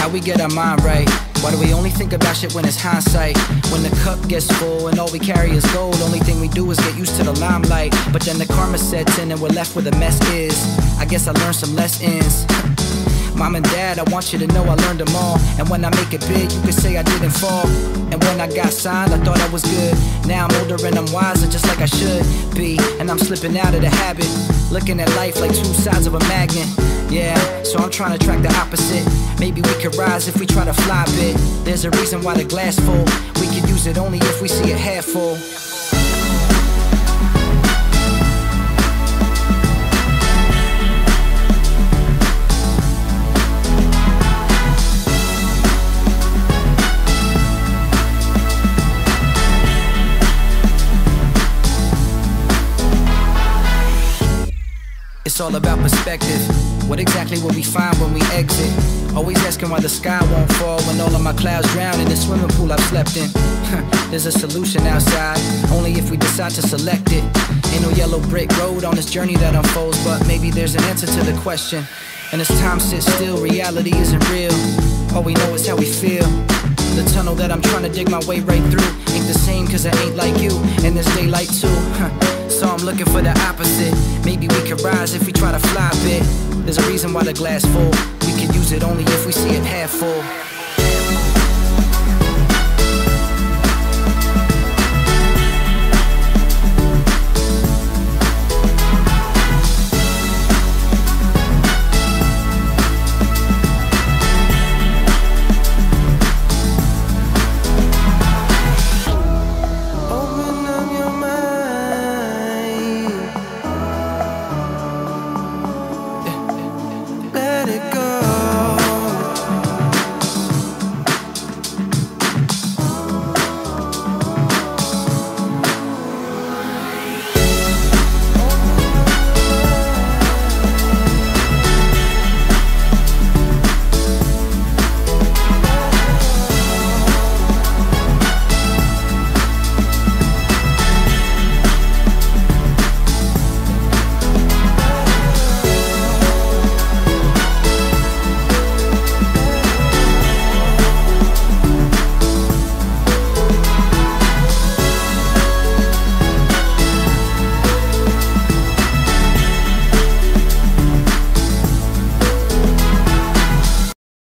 how we get our mind right? Why do we only think about shit when it's hindsight? When the cup gets full and all we carry is gold, only thing we do is get used to the limelight. But then the karma sets in and we're left where the mess is. I guess I learned some lessons. Mom and Dad, I want you to know I learned them all. And when I make it big, you could say I didn't fall. And when I got signed, I thought I was good. Now I'm older and I'm wiser, just like I should be. And I'm slipping out of the habit, looking at life like two sides of a magnet. Yeah, so I'm trying to track the opposite. Maybe we could rise if we try to fly a bit. There's a reason why the glass full. We could use it only if we see it half full. It's all about perspective. What exactly will we find when we exit? Always asking why the sky won't fall when all of my clouds drown in the swimming pool I've slept in. There's a solution outside, only if we decide to select it. Ain't no yellow brick road on this journey that unfolds, but maybe there's an answer to the question. And as time sits still, reality isn't real. All we know is how we feel. The tunnel that I'm trying to dig my way right through ain't the same cause I ain't like you, and there's daylight too. So I'm looking for the opposite. Maybe we could rise if we try to fly a bit. There's a reason why the glass full. We could use it only if we see it half full.